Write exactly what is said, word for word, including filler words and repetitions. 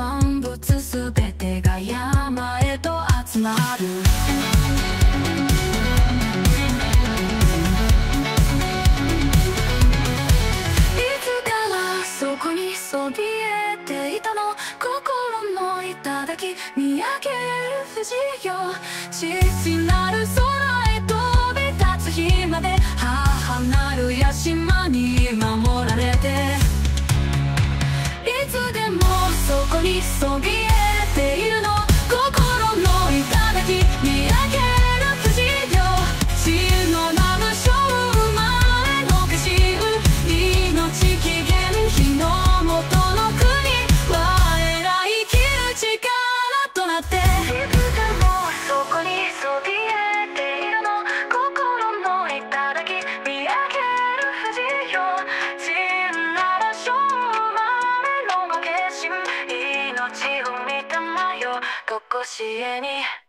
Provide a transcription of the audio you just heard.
万物すべてが山へと集まる。いつからそこにそびえていたの、心の頂見上げる富士よ。父なる空へ飛び立つ日まで、母なる屋島に守られて、いつでもそこにそびえているの、心の頂見上げる富士よ。地の名無生まれの化身、命起源日の元の国、我ら生きる力となって、いつでもそこにそびえているの、心の頂見上げる富士よ。地なる生まれの化身、命を見たまよとこしえに。